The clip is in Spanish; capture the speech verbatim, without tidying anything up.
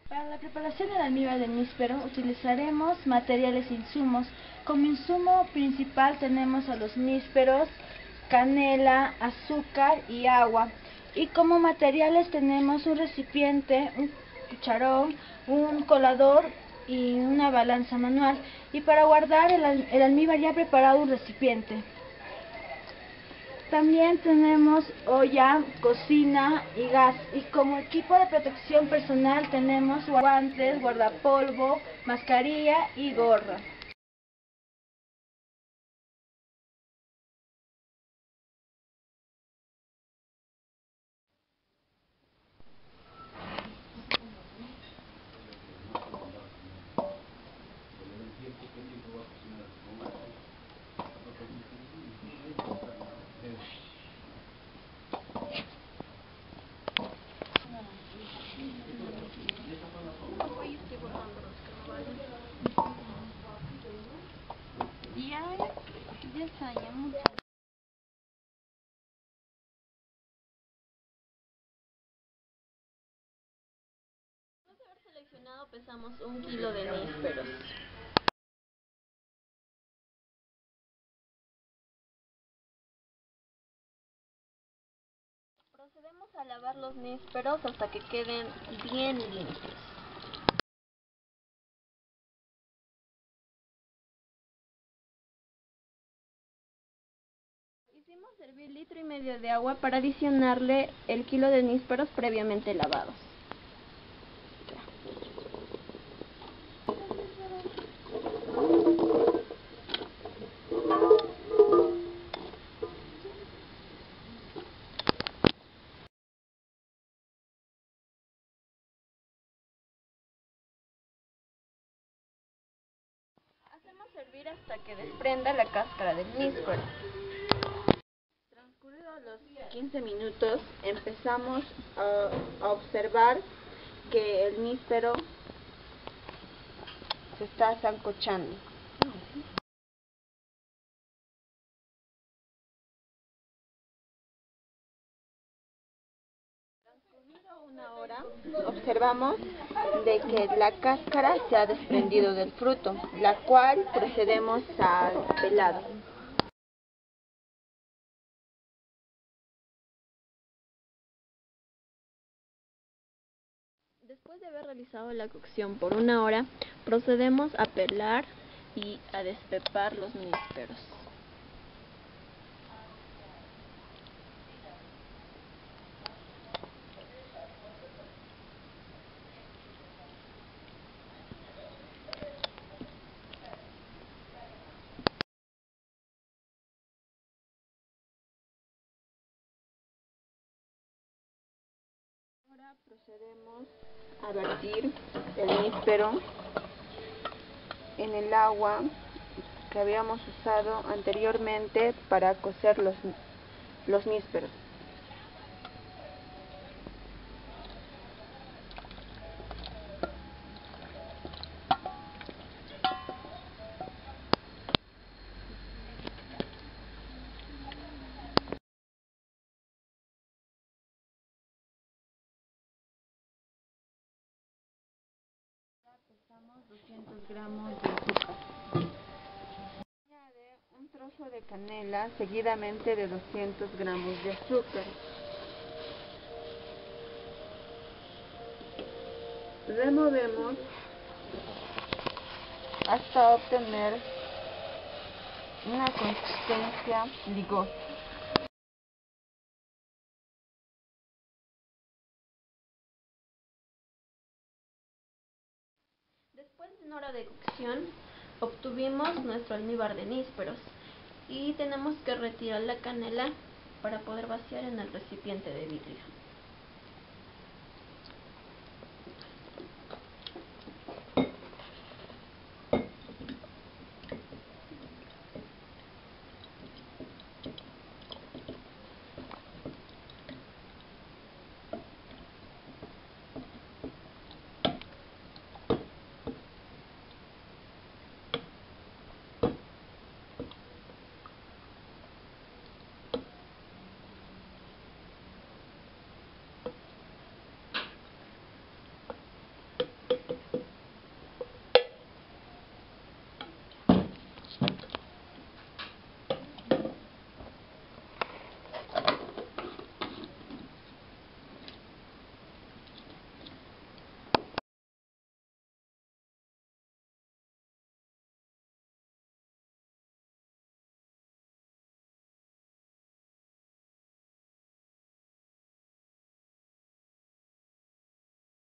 Para la preparación del almíbar de níspero utilizaremos materiales e insumos. Como insumo principal tenemos a los nísperos, canela, azúcar y agua. Y como materiales tenemos un recipiente, un cucharón, un colador y una balanza manual. Y para guardar el, el almíbar ya preparado, un recipiente. También tenemos olla, cocina y gas. Y como equipo de protección personal tenemos guantes, guardapolvo, mascarilla y gorra. Después de haber seleccionado, pesamos un kilo de nísperos. Procedemos a lavar los nísperos hasta que queden bien limpios. Hicimos hervir litro y medio de agua para adicionarle el kilo de nísperos previamente lavados. Hacemos hervir hasta que desprenda la cáscara del níspero. Transcurridos los quince minutos, empezamos a, a observar que el níspero se está sancochando. Transcurrido una hora, observamos de que la cáscara se ha desprendido del fruto, la cual procedemos a pelar. Después de haber realizado la cocción por una hora, procedemos a pelar y a despepar los nísperos. Ahora procedemos a vertir el níspero en el agua que habíamos usado anteriormente para cocer los, los nísperos. Pesamos doscientos gramos de azúcar. Añade un trozo de canela seguidamente de doscientos gramos de azúcar. Removemos hasta obtener una consistencia ligosa. Después de una hora de cocción, obtuvimos nuestro almíbar de nísperos y tenemos que retirar la canela para poder vaciar en el recipiente de vidrio.